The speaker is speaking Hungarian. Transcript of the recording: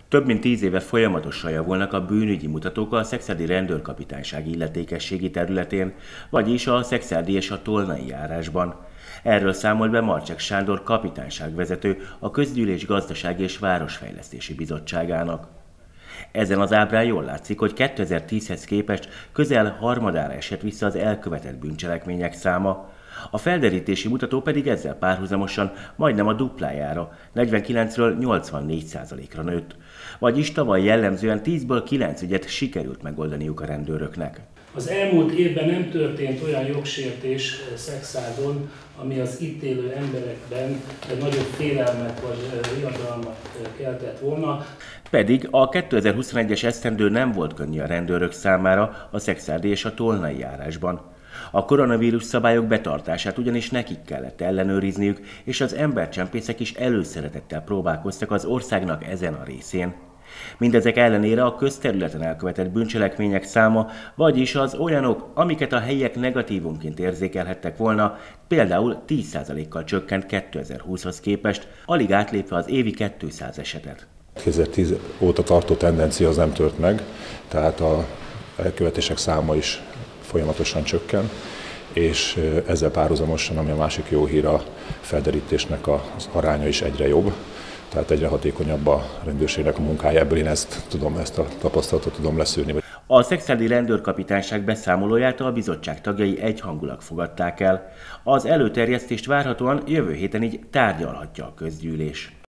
Több mint 10 éve folyamatosan javulnak a bűnügyi mutatók a Szekszárdi Rendőrkapitányság illetékességi területén, vagyis a Szekszárdi és a Tolnai járásban. Erről számolt be Marcsek Sándor kapitányságvezető a Közgyűlés Gazdasági és Városfejlesztési Bizottságának. Ezen az ábrán jól látszik, hogy 2010-hez képest közel harmadára esett vissza az elkövetett bűncselekmények száma. A felderítési mutató pedig ezzel párhuzamosan majdnem a duplájára, 49-ről 84%-ra nőtt. Vagyis tavaly jellemzően 10-ből 9 ügyet sikerült megoldaniuk a rendőröknek. Az elmúlt évben nem történt olyan jogsértés Szekszárdon, ami az itt élő emberekben nagyobb félelmet vagy riadalmat keltett volna. Pedig a 2021-es esztendő nem volt könnyű a rendőrök számára a szekszárdi és a tolnai járásban. A koronavírus szabályok betartását ugyanis nekik kellett ellenőrizniük, és az embercsempészek is előszeretettel próbálkoztak az országnak ezen a részén. Mindezek ellenére a közterületen elkövetett bűncselekmények száma, vagyis az olyanok, amiket a helyiek negatívumként érzékelhettek volna, például 10%-kal csökkent 2020-hoz képest, alig átlépve az évi 200 esetet. 2010 óta tartó tendencia az nem tört meg, tehát az elkövetések száma is folyamatosan csökken, és ezzel párhuzamosan, ami a másik jó hír, a felderítésnek az aránya is egyre jobb, tehát egyre hatékonyabb a rendőrségnek a munkája, ebből én ezt a tapasztalatot tudom leszűrni. A Szekszárdi Rendőrkapitányság beszámolóját a bizottság tagjai egyhangulag fogadták el. Az előterjesztést várhatóan jövő héten így tárgyalhatja a közgyűlés.